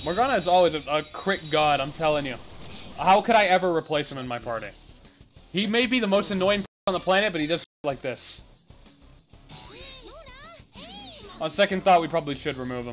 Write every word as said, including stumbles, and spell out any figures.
Morgana is always a, a crit god, I'm telling you. How could I ever replace him in my party? He may be the most annoying person on the planet, but he does like this. On second thought, we probably should remove him.